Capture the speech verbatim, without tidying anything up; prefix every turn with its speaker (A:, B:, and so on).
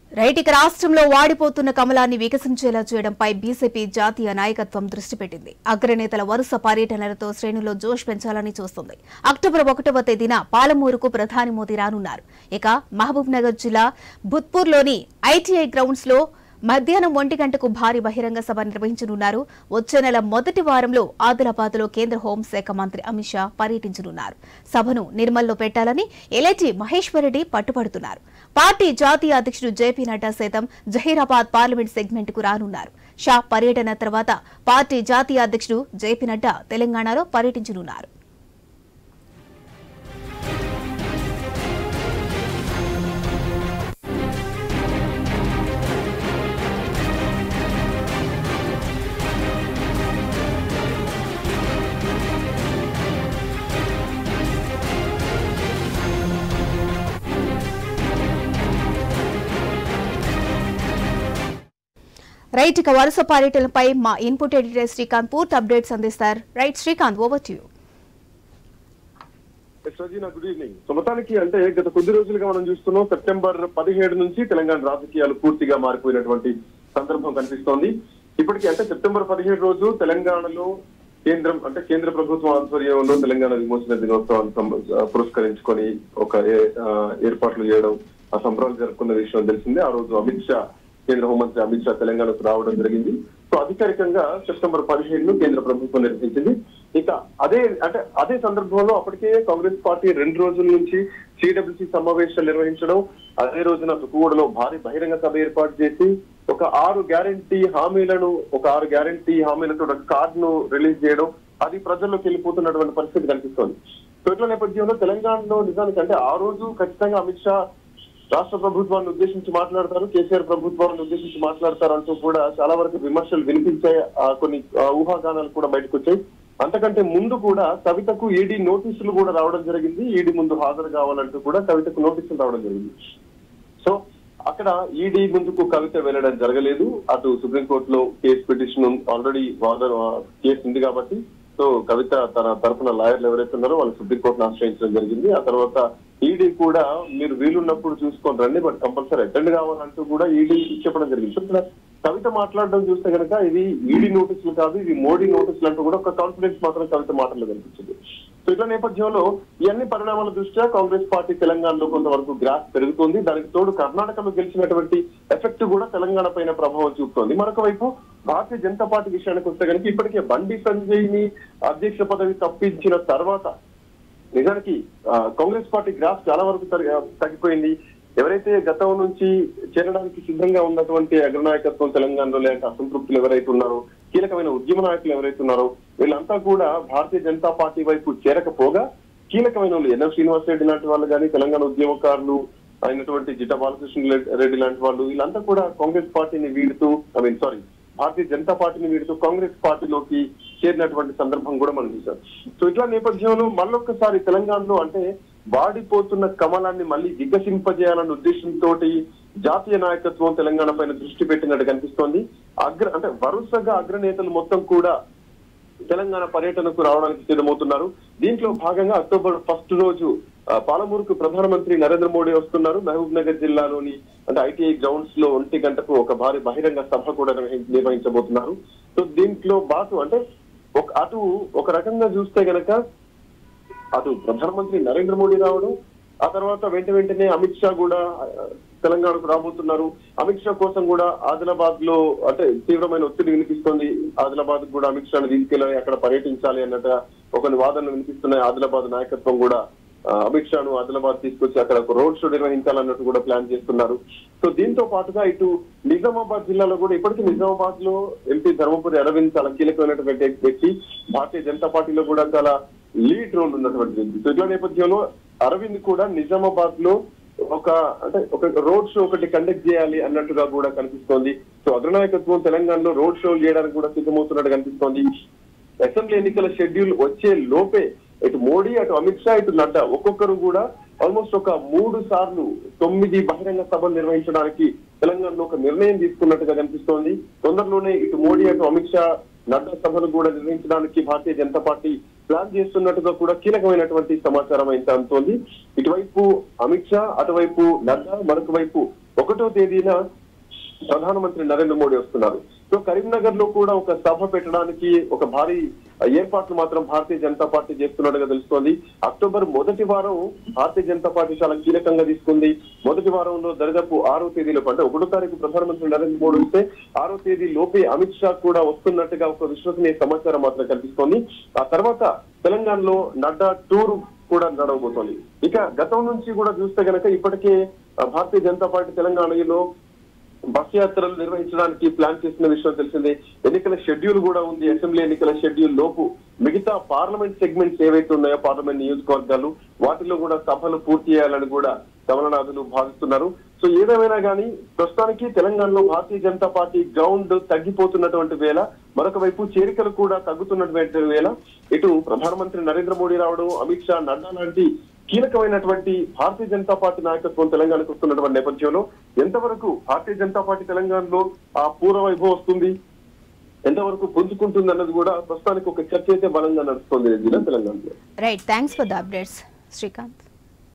A: Right ఇక రాష్ట్రంలో వాడిపోతున్న కమలాన్ని వికసించేలా చేయడంపై బీజేపీ జాతీయ నాయకత్వం దృష్టి పెట్టింది. అగ్రనేతల వరుస పర్యటనలతో శ్రేణుల్లో జోష్ పెంచాలని చూస్తుంది. అక్టోబర్ ఒకటవ తేదీన పాలమూరుకు ప్రధాని మోదీ రానున్నారు. ఇక మహబూబ్ నగర్ జిల్లా భుత్పూర్లోని ఐటీఐ గ్రౌండ్స్ లో మధ్యాహ్నం ఒంటి గంటకు భారీ బహిరంగ సభ నిర్వహించనున్నారు. వచ్చే నెల మొదటి వారంలో ఆదిలాబాద్ లో కేంద్ర హోంశాఖ మంత్రి అమిత్ షా పర్యటించనున్నారు. సభను నిర్మల్లో పెట్టాలని ఎల్ఐటి మహేశ్వర్ రెడ్డి పట్టుపడుతున్నారు. పార్టీ జాతీయ అధ్యక్షుడు జేపీ నడ్డా సైతం జహీరాబాద్ పార్లమెంట్ సెగ్మెంట్ కు రానున్నారు. షా పర్యటన తర్వాత పార్టీ జాతీయ అధ్యక్షుడు జేపీ నడ్డా తెలంగాణలో పర్యటించనున్నారు. రైట్ ఇక వరుస పర్యటనపై మా ఇన్పుట్ ఎడిటర్ శ్రీకాంత్ పూర్తి అప్డేట్స్ అందిస్తారు. Right Srikanth, over to you.
B: Good evening. మొత్తానికి అంటే గత కొద్ది రోజులుగా మనం చూస్తున్నాం, సెప్టెంబర్ పదిహేడు నుంచి తెలంగాణ రాజకీయాలు పూర్తిగా మారిపోయినటువంటి సందర్భం కనిపిస్తోంది. ఇప్పటికీ అంటే సెప్టెంబర్ పదిహేడు రోజు తెలంగాణలో కేంద్రం అంటే కేంద్ర ప్రభుత్వం ఆధ్వర్యంలో తెలంగాణ విమోచన దినోత్సవాన్ని పురస్కరించుకొని ఒక ఏర్పాట్లు చేయడం, ఆ సంబరాలు జరుపుకున్న విషయం తెలిసిందే. ఆ రోజు అమిత్ షా కేంద్ర హోంమంత్రి అమిత్ షా తెలంగాణకు రావడం జరిగింది. సో అధికారికంగా సెప్టెంబర్ పదిహేడును కేంద్ర ప్రభుత్వం నిర్వహించింది. ఇక అదే అంటే అదే సందర్భంలో అప్పటికే కాంగ్రెస్ పార్టీ రెండు రోజుల నుంచి సిడబ్ల్యూసీ సమావేశాలు నిర్వహించడం, అదే రోజున తుక్కుగూడలో భారీ బహిరంగ సభ ఏర్పాటు చేసి ఒక ఆరు గ్యారంటీ హామీలను ఒక ఆరు గ్యారంటీ హామీలతో ఒక కార్డ్ ను రిలీజ్ చేయడం, అది ప్రజల్లోకి వెళ్ళిపోతున్నటువంటి పరిస్థితి కనిపిస్తోంది. సో ఇట్ల నేపథ్యంలో తెలంగాణలో నిజానికి అంటే ఆ రోజు ఖచ్చితంగా అమిత్ షా రాష్ట్ర ప్రభుత్వాన్ని ఉద్దేశించి మాట్లాడతారు, కేసీఆర్ ప్రభుత్వాన్ని ఉద్దేశించి మాట్లాడతారు అంటూ కూడా చాలా వరకు విమర్శలు వినిపించాయి. కొన్ని ఊహాగానాలు కూడా బయటకు వచ్చాయి. అంతకంటే ముందు కూడా కవితకు ఈడీ నోటీసులు కూడా రావడం జరిగింది. ఈడీ ముందు హాజరు కావాలంటూ కూడా కవితకు నోటీసులు రావడం జరిగింది. సో అక్కడ ఈడీ ముందుకు కవిత వెళ్ళడం జరగలేదు. అటు సుప్రీంకోర్టులో కేసు పిటిషన్ ఆల్రెడీ కేసు ఉంది కాబట్టి సో కవిత తన తరఫున లాయర్లు ఎవరైతే ఉన్నారో వాళ్ళు సుప్రీంకోర్టును ఆశ్రయించడం జరిగింది. ఆ తర్వాత ఈడీ కూడా మీరు వీలున్నప్పుడు చూసుకొని రండి, బట్ కంపల్సరీ అటెండ్ కావాలంటూ కూడా ఈడీ చెప్పడం జరిగింది. సో కవిత మాట్లాడడం చూస్తే కనుక ఇది ఈడీ నోటీసులు కాదు, ఇది మోడీ నోటీసులు అంటూ కూడా ఒక కాన్ఫిడెన్స్ మాత్రం కవిత మాటల్లో కనిపించింది. సో ఇట్లా నేపథ్యంలో ఇవన్నీ పరిణామాల దృష్ట్యా కాంగ్రెస్ పార్టీ తెలంగాణలో కొంతవరకు గ్రాఫ్ పెరుగుతోంది. దానికి తోడు కర్ణాటకలో గెలిచినటువంటి ఎఫెక్ట్ కూడా తెలంగాణ పైన ప్రభావం చూపుతోంది. మరొక వైపు భారతీయ జనతా పార్టీ విషయానికి వస్తే కనుక ఇప్పటికే బండి సంజయ్ ని అధ్యక్ష పదవి తప్పించిన తర్వాత నిజానికి కాంగ్రెస్ పార్టీ గ్రాఫ్ చాలా వరకు తగ్గిపోయింది. ఎవరైతే గతం నుంచి చేరడానికి సిద్ధంగా ఉన్నటువంటి అగ్రనాయకత్వం తెలంగాణలో లేక అసంతృప్తులు ఎవరైతే ఉన్నారో, కీలకమైన ఉద్యమ నాయకులు ఎవరైతే ఉన్నారో వీళ్ళంతా కూడా భారతీయ జనతా పార్టీ వైపు చేరకపోగా కీలకమైన వాళ్ళు ఎన్ఎం శ్రీనివాస్ రెడ్డి లాంటి వాళ్ళు కానీ, తెలంగాణ ఉద్యమకారులు అయినటువంటి జిట్టా బాలకృష్ణ రెడ్డి లాంటి వాళ్ళు వీళ్ళంతా కూడా కాంగ్రెస్ పార్టీని వీడుతూ I mean sorry Bharatiya Janata పార్టీని వీడుతూ కాంగ్రెస్ పార్టీలోకి చేరినటువంటి సందర్భం కూడా మనం చూసాం. సో ఇట్లా నేపథ్యంలో మళ్ళొక్కసారి తెలంగాణలో అంటే వాడిపోతున్న కమలాన్ని మళ్ళీ వికసింపజేయాలన్న ఉద్దేశంతో జాతీయ నాయకత్వం తెలంగాణ పైన దృష్టి పెట్టినట్టు కనిపిస్తోంది. అగ్ర అంటే వరుసగా అగ్రనేతలు మొత్తం కూడా తెలంగాణ పర్యటనకు రావడానికి సిద్ధమవుతున్నారు. దీంట్లో భాగంగా అక్టోబర్ ఫస్ట్ రోజు పాలమూరుకు ప్రధానమంత్రి నరేంద్ర మోడీ వస్తున్నారు. మహబూబ్ నగర్ జిల్లాలోని అంటే ఐటీఐ గ్రౌండ్స్ లో ఒంటి గంటకు ఒక భారీ బహిరంగ సభ కూడా నిర్వహించబోతున్నారు. సో దీంట్లో బాటు అంటే ఒక అటు ఒక రకంగా చూస్తే గనక అటు ప్రధానమంత్రి నరేంద్ర మోడీ రావడం, ఆ తర్వాత వెంట వెంటనే అమిత్ షా కూడా తెలంగాణకు రాబోతున్నారు. అమిత్ షా కోసం కూడా ఆదిలాబాద్ లో అంటే తీవ్రమైన ఒత్తిడి వినిపిస్తోంది. ఆదిలాబాద్ కూడా అమిత్ షాను తీసుకెళ్ళి అక్కడ పర్యటించాలి అన్నట్టు ఒక వాదనలు వినిపిస్తున్నాయి. ఆదిలాబాద్ నాయకత్వం కూడా అమిత్ షాను ఆదిలాబాద్ తీసుకొచ్చి అక్కడ ఒక రోడ్ షో నిర్వహించాలన్నట్టు కూడా ప్లాన్ చేస్తున్నారు. సో దీంతో పాటుగా ఇటు నిజామాబాద్ జిల్లాలో కూడా ఇప్పటికీ నిజామాబాద్ లో ఎంపీ ధర్మపురి అరవింద్ చాలా కీలకమైనటువంటి వ్యక్తి, భారతీయ జనతా పార్టీలో కూడా చాలా లీడ్ రోల్ ఉన్నటువంటి వ్యక్తి. సో ఇట్లా నేపథ్యంలో అరవింద్ కూడా నిజామాబాద్ లో ఒక అంటే ఒక రోడ్ షో ఒకటి కండక్ట్ చేయాలి అన్నట్టుగా కూడా కనిపిస్తోంది. సో అగ్రనాయకత్వం తెలంగాణలో రోడ్ షో చేయడానికి కూడా సిద్ధమవుతున్నట్టు కనిపిస్తోంది. అసెంబ్లీ ఎన్నికల షెడ్యూల్ వచ్చే లోపే ఇటు మోడీ అటు అమిత్ షా ఇటు నడ్డా ఒక్కొక్కరు కూడా ఆల్మోస్ట్ ఒక మూడు సార్లు తొమ్మిది బహిరంగ సభలు నిర్వహించడానికి తెలంగాణలో ఒక నిర్ణయం తీసుకున్నట్టుగా కనిపిస్తోంది. తొందరలోనే ఇటు మోడీ అటు అమిత్ షా నడ్డా సభను కూడా నిర్వహించడానికి భారతీయ జనతా పార్టీ ప్లాన్ చేస్తున్నట్టుగా కూడా కీలకమైనటువంటి సమాచారం అయితే అందుతోంది. ఇటువైపు అమిత్ షా, అటువైపు నడ్డా, మరొక వైపు ఒకటో తేదీన ప్రధానమంత్రి నరేంద్ర మోడీ వస్తున్నారు. సో కరీంనగర్ లో కూడా ఒక సభ పెట్టడానికి ఒక భారీ ఏర్పాట్లు మాత్రం భారతీయ జనతా పార్టీ చేస్తున్నట్టుగా తెలుస్తోంది. అక్టోబర్ మొదటి వారం భారతీయ జనతా పార్టీ చాలా కీలకంగా తీసుకుంది. మొదటి వారంలో దరిదాపు ఆరో తేదీలో అంటే ఒకటో తారీఖు ప్రధానమంత్రి నరేంద్ర మోడీ వస్తే ఆరో తేదీ లోపే అమిత్ షా కూడా వస్తున్నట్టుగా ఒక విశ్వసనీయ సమాచారం మాత్రం కనిపిస్తోంది. ఆ తర్వాత తెలంగాణలో నడ్డా టూర్ కూడా నడవబోతోంది. ఇక గతం నుంచి కూడా చూస్తే గనక ఇప్పటికే భారతీయ జనతా పార్టీ తెలంగాణలో బస్ యాత్రలు నిర్వహించడానికి ప్లాన్ చేసిన విషయం తెలిసిందే. ఎన్నికల షెడ్యూల్ కూడా ఉంది. అసెంబ్లీ ఎన్నికల షెడ్యూల్ లోపు మిగతా పార్లమెంట్ సెగ్మెంట్స్ ఏవైతే ఉన్నాయో పార్లమెంట్ నియోజకవర్గాలు వాటిలో కూడా సభలు పూర్తి చేయాలని కూడా కమలనాథులు భావిస్తున్నారు. సో ఏదేమైనా కానీ ప్రస్తుతానికి తెలంగాణలో భారతీయ జనతా పార్టీ గ్రౌండ్ తగ్గిపోతున్నటువంటి వేళ, మరొక వైపు చేరికలు కూడా తగ్గుతున్నటువంటి వేళ ఇటు ప్రధానమంత్రి నరేంద్ర మోడీ రావడం, అమిత్ షా, నడ్డా లాంటి కీలకమైనటువంటి భారతీయ జనతా పార్టీ నాయకత్వం తెలంగాణకు వస్తున్నటువంటి నేపథ్యంలో ఎంతవరకు భారతీయ జనతా పార్టీ తెలంగాణలో ఆ పూర్వ వైభవం వస్తుంది, ఎంతవరకు పుంజుకుంటుంది అన్నది కూడా ప్రస్తుతానికి ఒక చర్చ అయితే బలంగా నడుస్తుంది తెలంగాణలో.
A: Right, thanks for the updates Srikanth.